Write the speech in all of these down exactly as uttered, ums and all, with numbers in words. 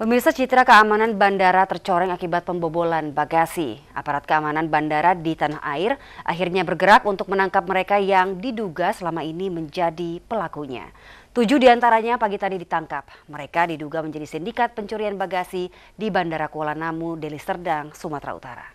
Pemirsa, citra keamanan bandara tercoreng akibat pembobolan bagasi. Aparat keamanan bandara di tanah air akhirnya bergerak untuk menangkap mereka yang diduga selama ini menjadi pelakunya. Tujuh diantaranya pagi tadi ditangkap. Mereka diduga menjadi sindikat pencurian bagasi di Bandara Kuala Namu, Deli Serdang, Sumatera Utara.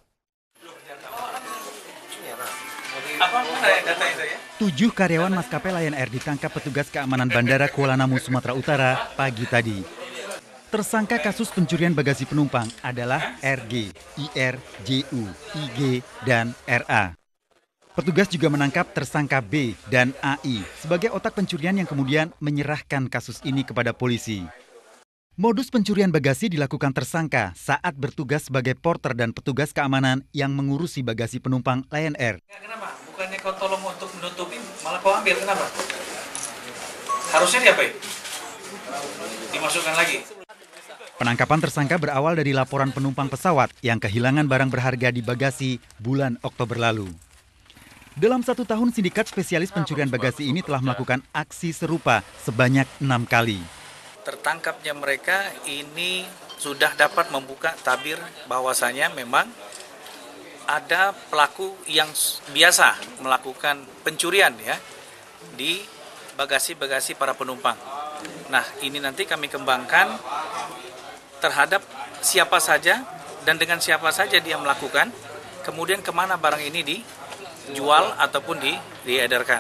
Tujuh karyawan maskapai Lion Air ditangkap petugas keamanan Bandara Kuala Namu, Sumatera Utara pagi tadi. Tersangka kasus pencurian bagasi penumpang adalah R G, I R, J U, I G, dan R A. Petugas juga menangkap tersangka B dan A I sebagai otak pencurian yang kemudian menyerahkan kasus ini kepada polisi. Modus pencurian bagasi dilakukan tersangka saat bertugas sebagai porter dan petugas keamanan yang mengurusi bagasi penumpang Lion Air. Kenapa? Bukannya kau tolong untuk menutupi, malah kau ambil, kenapa? Harusnya diapain? Dimasukkan lagi. Penangkapan tersangka berawal dari laporan penumpang pesawat yang kehilangan barang berharga di bagasi bulan Oktober lalu. Dalam satu tahun, sindikat spesialis pencurian bagasi ini telah melakukan aksi serupa sebanyak enam kali. Tertangkapnya mereka ini sudah dapat membuka tabir bahwasanya memang ada pelaku yang biasa melakukan pencurian ya di bagasi-bagasi para penumpang. Nah, ini nanti kami kembangkan terhadap siapa saja dan dengan siapa saja dia melakukan, kemudian kemana barang ini dijual ataupun di, diedarkan.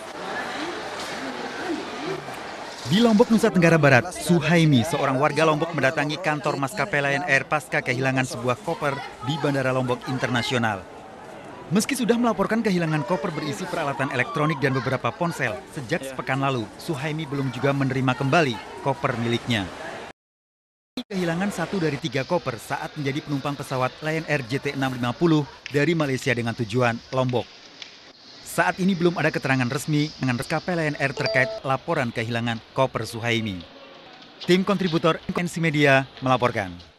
Di Lombok, Nusa Tenggara Barat, Suhaimi, seorang warga Lombok mendatangi kantor maskapai Lion Air pasca kehilangan sebuah koper di Bandara Lombok Internasional. Meski sudah melaporkan kehilangan koper berisi peralatan elektronik dan beberapa ponsel sejak sepekan lalu, Suhaimi belum juga menerima kembali koper miliknya. Kehilangan satu dari tiga koper saat menjadi penumpang pesawat Lion Air J T enam lima nol dari Malaysia dengan tujuan Lombok. Saat ini belum ada keterangan resmi dengan maskapai Lion Air terkait laporan kehilangan koper Suhaimi. Tim kontributor N C Media melaporkan.